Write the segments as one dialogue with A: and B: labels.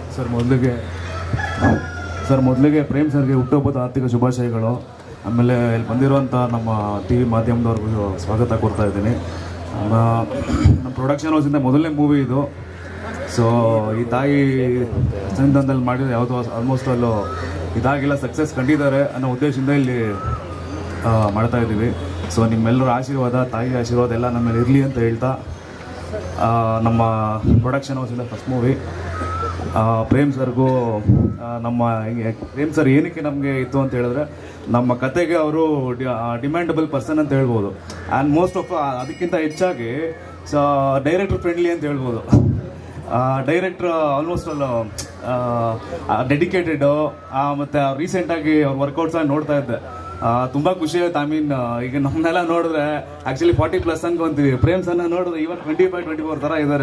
A: Sir ಮೊದಲಿಗೆ ಪ್ರೇಮ್ ಸರ್ಗೆ ಹುಟ್ಟುಹಬ್ಬದ ಆರ್ಥಿಕ ಶುಭಾಶಯಗಳು. ಆಮೇಲೆ ಇಲ್ಲಿ ಬಂದಿರುವಂಥ ನಮ್ಮ ಟಿ ವಿ ಮಾಧ್ಯಮದವ್ರಿಗೂ ಸ್ವಾಗತ ಕೊಡ್ತಾ ಇದ್ದೀನಿ. ನಮ್ಮ ಪ್ರೊಡಕ್ಷನ್ ಹೌಸಿಂದ ಮೊದಲನೇ ಮೂವಿ ಇದು. ಸೊ ಈ ತಾಯಿ ಸಂವಿಧಾನದಲ್ಲಿ ಮಾಡಿದ್ರೆ ಯಾವುದೋ ಆಲ್ಮೋಸ್ಟ್ ಅಲ್ಲೂ ಇದಾಗಿಲ್ಲ, ಸಕ್ಸಸ್ ಕಂಡಿದ್ದಾರೆ ಅನ್ನೋ ಉದ್ದೇಶದಿಂದ ಇಲ್ಲಿ ಮಾಡ್ತಾ ಇದ್ದೀವಿ. ಸೊ ನಿಮ್ಮೆಲ್ಲರ ಆಶೀರ್ವಾದ, ತಾಯಿ ಆಶೀರ್ವಾದ ಎಲ್ಲ ನಮ್ಮ ಮೇಲೆ ಇರಲಿ ಅಂತ ಹೇಳ್ತಾ, ನಮ್ಮ ಪ್ರೊಡಕ್ಷನ್ ಹೌಸಿಂದ ಫಸ್ಟ್ ಮೂವಿ ಪ್ರೇಮ್ ಸರ್ಗೂ ನಮ್ಮ ಪ್ರೇಮ್ ಸರ್ ಏನಕ್ಕೆ ನಮಗೆ ಇತ್ತು ಅಂತ ಹೇಳಿದ್ರೆ, ನಮ್ಮ ಕತೆಗೆ ಅವರು ಡಿಮ್ಯಾಂಡಬಲ್ ಪರ್ಸನ್ ಅಂತ ಹೇಳ್ಬೋದು. ಆ್ಯಂಡ್ ಮೋಸ್ಟ್ ಆಫ್ ಅದಕ್ಕಿಂತ ಹೆಚ್ಚಾಗಿ ಡೈರೆಕ್ಟರ್ ಫ್ರೆಂಡ್ಲಿ ಅಂತ ಹೇಳ್ಬೋದು. ಡೈರೆಕ್ಟ್ರ್ ಆಲ್ಮೋಸ್ಟ್ ಅಲ್ಲ ಡೆಡಿಕೇಟೆಡು. ಮತ್ತು ರೀಸೆಂಟಾಗಿ ಅವ್ರ ವರ್ಕೌಟ್ಸ್ ನೋಡ್ತಾ ಇದ್ದೆ, ತುಂಬ ಖುಷಿ ಆಯ್ತು. ಐ ಮೀನ್ ಈಗ ನಮ್ಮನ್ನೆಲ್ಲ ನೋಡಿದ್ರೆ ಆ್ಯಕ್ಚುಲಿ 40+ ಅನ್ಕೊಂತೀವಿ, ಪ್ರೇಮ್ ಸರ್ನ ನೋಡಿದ್ರೆ ಇವನ್ 25-24 ಥರ ಇದ್ದಾರೆ.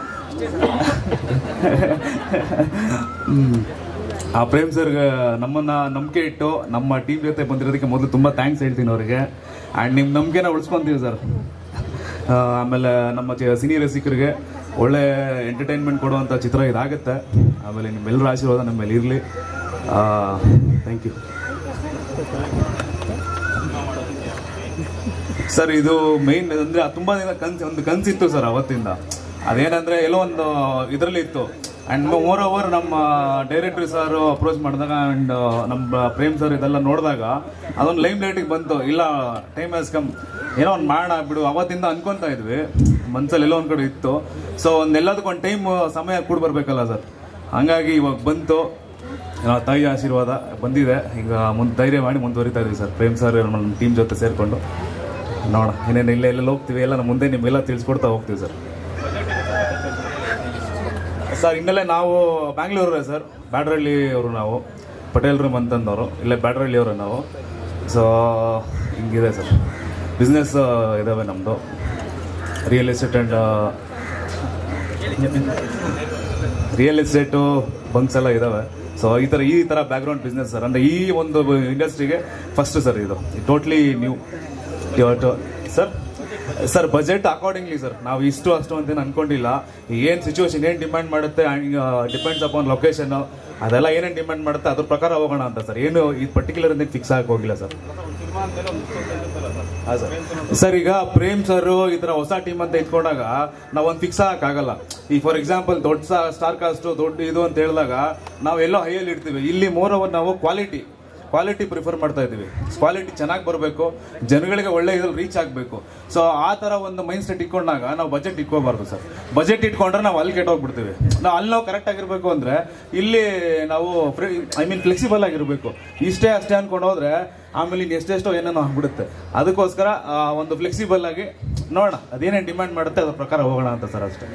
A: ಆ ಪ್ರೇಮ್ ಸರ್ಗೆ ನಮ್ಮನ್ನು ನಂಬಿಕೆ ಇಟ್ಟು ನಮ್ಮ ಟೀಮ್ ಜೊತೆ ಬಂದಿರೋದಕ್ಕೆ ಮೊದಲು ತುಂಬ ಥ್ಯಾಂಕ್ಸ್ ಹೇಳ್ತೀನಿ ಅವರಿಗೆ. ಆ್ಯಂಡ್ ನಿಮ್ಮ ನಂಬಿಕೆನ ಉಳಿಸ್ಕೊತೀವಿ ಸರ್. ಆಮೇಲೆ ನಮ್ಮ ಸಿನಿ ರಸಿಕರಿಗೆ ಒಳ್ಳೆ ಎಂಟರ್ಟೈನ್ಮೆಂಟ್ ಕೊಡುವಂಥ ಚಿತ್ರ ಇದಾಗುತ್ತೆ. ಆಮೇಲೆ ನಿಮ್ಮೆಲ್ಲರ ಆಶೀರ್ವಾದ ನಮ್ಮ ಮೇಲೆ ಇರಲಿ. Thank you sir. ಇದು ಮೇನ್ ಅಂದರೆ ತುಂಬ ದಿನ ಒಂದು ಕನಸಿತ್ತು ಸರ್ ಅವತ್ತಿಂದ. ಅದೇನಂದರೆ ಎಲ್ಲೋ ಒಂದು ಇದರಲ್ಲಿ ಇತ್ತು. ಆ್ಯಂಡ್ ಮೋರ್ ಓವರ್ ನಮ್ಮ ಡೈರೆಕ್ಟ್ರ್ ಸರ್ ಅಪ್ರೋಚ್ ಮಾಡಿದಾಗ ಆ್ಯಂಡ್ ನಮ್ಮ ಪ್ರೇಮ್ ಸರ್ ಇದೆಲ್ಲ ನೋಡಿದಾಗ ಅದೊಂದು ಲೈಮ್ ಲೈಟಿಗೆ ಬಂತು. ಇಲ್ಲ, ಟೈಮ್ ಹ್ಯಾಸ್ ಕಮ್, ಏನೋ ಒಂದು ಮಾಡೋಣ ಬಿಡು ಅವತ್ತಿಂದ ಅನ್ಕೊತಾ ಇದ್ವಿ, ಮನಸ್ಸಲ್ಲಿ ಎಲ್ಲೋ ಒಂದು ಕಡೆ ಇತ್ತು. ಸೊ ಒಂದೆಲ್ಲದಕ್ಕೊಂದು ಟೈಮ್ ಸಮಯ ಕೂಡ ಬರಬೇಕಲ್ಲ ಸರ್. ಹಾಗಾಗಿ ಇವಾಗ ಬಂತು, ತಾಯಿ ಆಶೀರ್ವಾದ ಬಂದಿದೆ. ಈಗ ಧೈರ್ಯ ಮಾಡಿ ಮುಂದುವರಿತಾ ಇದ್ದೀವಿ ಸರ್. ಪ್ರೇಮ್ ಸರ್ ನಮ್ಮ ಟೀಮ್ ಜೊತೆ ಸೇರಿಕೊಂಡು ನೋಡೋಣ ಏನೇನು ಎಲ್ಲೆಲ್ಲ ಹೋಗ್ತೀವಿ, ಎಲ್ಲ ನಮ್ಮ ಮುಂದೆ ನಿಮಗೆಲ್ಲ ತಿಳಿಸ್ಕೊಡ್ತಾ ಹೋಗ್ತೀವಿ ಸರ್. ಸರ್ ಇನ್ನೆಲ್ಲ ನಾವು ಬ್ಯಾಂಗ್ಳೂರೇ ಸರ್, ಬ್ಯಾಡ್ರಳ್ಳಿ ಅವರು, ನಾವು ಪಟೇಲ್ ರೂಮ್ ಅಂತಂದವರು, ಇಲ್ಲೇ ಬ್ಯಾಡ್ರಳ್ಳಿ ಅವರು ನಾವು. ಸೊ ಹಿಂಗಿದೆ ಸರ್, ಬಿಸ್ನೆಸ್ ಇದ್ದಾವೆ ನಮ್ಮದು, ರಿಯಲ್ ಎಸ್ಟೇಟು ಬಂಕ್ಸ್ ಎಲ್ಲ ಇದ್ದಾವೆ. ಸೊ ಈ ಥರ ಬ್ಯಾಕ್ಗ್ರೌಂಡ್ ಬಿಸ್ನೆಸ್ ಸರ್. ಅಂದರೆ ಈ ಒಂದು ಇಂಡಸ್ಟ್ರಿಗೆ ಫಸ್ಟ್ ಸರ್ ಇದು, totally new sir. Budget accordingly sir, ನಾವು ಇಷ್ಟು ಅಷ್ಟು ಅಂತೇನು ಅನ್ಕೊಂಡಿಲ್ಲ. ಏನು ಸಿಚುವೇಶನ್ ಏನು ಡಿಮ್ಯಾಂಡ್ ಮಾಡುತ್ತೆ, ಡಿಪೆಂಡ್ಸ್ ಅಪಾನ್ ಲೊಕೇಶನ್, ಅದೆಲ್ಲ ಏನೇನು ಡಿಮ್ಯಾಂಡ್ ಮಾಡುತ್ತೆ ಅದ್ರ ಪ್ರಕಾರ ಹೋಗೋಣ ಅಂತ ಸರ್. ಏನು ಈ ಪರ್ಟಿಕ್ಯುಲರ್ ಅಂತ ಫಿಕ್ಸ್ ಆಗಿ ಹೋಗಿಲ್ಲ ಸರ್. ಹಾಂ ಸರ್. ಈಗ ಪ್ರೇಮ್ ಸರ್ ಈ ಥರ ಹೊಸ ಟೀಮ್ ಅಂತ ಇಟ್ಕೊಂಡಾಗ ನಾವೊಂದು ಫಿಕ್ಸ್ ಆಗಕ್ಕಾಗಲ್ಲ. ಈಗ ಫಾರ್ ಎಕ್ಸಾಂಪಲ್ ದೊಡ್ಡ ಸ್ಟಾರ್ ಕಾಸ್ಟು ದೊಡ್ಡ ಇದು ಅಂತ ಹೇಳಿದಾಗ ನಾವು ಎಲ್ಲೋ ಹೈಯಲ್ಲಿ ಇಡ್ತೀವಿ. ಇಲ್ಲಿ ಮೋರ್ ಓವರ್ ನಾವು ಕ್ವಾಲಿಟಿ ಪ್ರಿಫರ್ ಮಾಡ್ತಾ ಇದ್ದೀವಿ. ಕ್ವಾಲಿಟಿ ಚೆನ್ನಾಗಿ ಬರಬೇಕು, ಜನಗಳಿಗೆ ಒಳ್ಳೆ ಇದ್ರಲ್ಲಿ ರೀಚ್ ಆಗಬೇಕು. ಸೊ ಆ ಥರ ಒಂದು ಮೈಂಡ್ ಸೆಟ್ ಇಟ್ಕೊಂಡಾಗ ನಾವು ಬಜೆಟ್ ಇಟ್ಕೋಬಾರ್ದು ಸರ್. ಬಜೆಟ್ ಇಟ್ಕೊಂಡ್ರೆ ನಾವು ಅಲ್ಲಿ ಕೆಟ್ಟೋಗ್ಬಿಡ್ತೀವಿ. ನಾವು ಕರೆಕ್ಟ್ ಆಗಿರ್ಬೇಕು ಅಂದರೆ ಇಲ್ಲಿ ನಾವು ಫ್ಲೆಕ್ಸಿಬಲ್ ಆಗಿರಬೇಕು. ಇಷ್ಟೇ ಅಷ್ಟೇ ಅನ್ಕೊಂಡು ಹೋದ್ರೆ ಆಮೇಲೆ ಇನ್ನು ಎಷ್ಟೆಷ್ಟೋ ಏನೇನೋ ಆಗ್ಬಿಡುತ್ತೆ. ಅದಕ್ಕೋಸ್ಕರ ಒಂದು ಫ್ಲೆಕ್ಸಿಬಲ್ ಆಗಿ ನೋಡೋಣ, ಅದೇನೇನು ಡಿಮ್ಯಾಂಡ್ ಮಾಡುತ್ತೆ ಅದ್ರ ಪ್ರಕಾರ ಹೋಗೋಣ ಅಂತ ಸರ್, ಅಷ್ಟೇ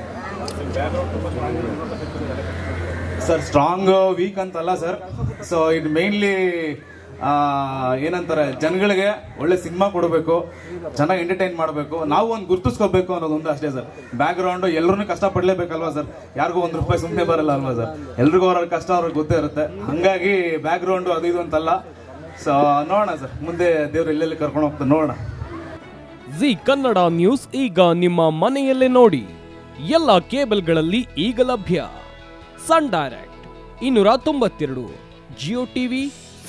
A: ಸರ್. ಸ್ಟ್ರಾಂಗ್ ವೀಕ್ ಅಂತಲ್ಲ ಸರ್. ಸೊ ಇದು ಮೇನ್ಲಿ ಏನಂತಾರೆ, ಜನಗಳಿಗೆ ಒಳ್ಳೆ ಸಿನಿಮಾ ಕೊಡಬೇಕು, ಚೆನ್ನಾಗಿ ಎಂಟರ್ಟೈನ್ ಮಾಡಬೇಕು, ನಾವು ಒಂದು ಗುರ್ತಿಸ್ಕೋಬೇಕು ಅನ್ನೋದೊಂದು ಅಷ್ಟೇ ಸರ್. ಬ್ಯಾಕ್ಗ್ರೌಂಡು ಎಲ್ಲರೂ ಕಷ್ಟಪಡಲೇಬೇಕಲ್ವಾ ಸರ್. ಯಾರಿಗೂ ₹1 ಸುಮ್ಮನೆ ಬರಲ್ಲ ಅಲ್ವಾ ಸರ್. ಎಲ್ರಿಗೂ ಅವ್ರ ಕಷ್ಟ ಅವ್ರಿಗೆ ಗೊತ್ತೇ ಇರುತ್ತೆ. ಹಾಗಾಗಿ ಬ್ಯಾಕ್ಗ್ರೌಂಡು ಅದು ಇದು ಅಂತಲ್ಲ. ಸೊ ನೋಡೋಣ ಸರ್, ಮುಂದೆ ದೇವ್ರು ಎಲ್ಲೆಲ್ಲಿ ಕರ್ಕೊಂಡು ಹೋಗ್ತಾರೆ ನೋಡೋಣ.
B: ಜಿ ಕನ್ನಡ ನ್ಯೂಸ್ ಈಗ ನಿಮ್ಮ ಮನೆಯಲ್ಲೇ ನೋಡಿ. ಎಲ್ಲ ಕೇಬಲ್ಗಳಲ್ಲಿ ಈಗ ಲಭ್ಯ. Sun Direct 292, Jio TV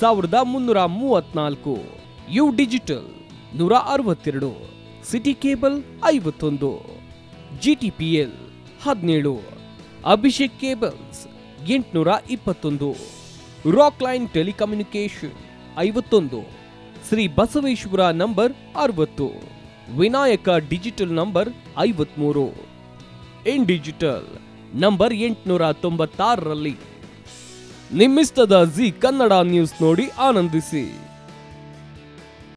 B: 1334, U Digital 162, City Cable 51, GTPL 17, Abhishek Cables 821, Rock Line telecommunication 51, Shri Basaveshwara number 60, Vinayaka digital number 53, In Digital number 896ರಲ್ಲಿ. ನಿಮ್ಮಿಸ್ತದ ಜಿ ಕನ್ನಡ ನ್ಯೂಸ್ ನೋಡಿ ಆನಂದಿಸಿ.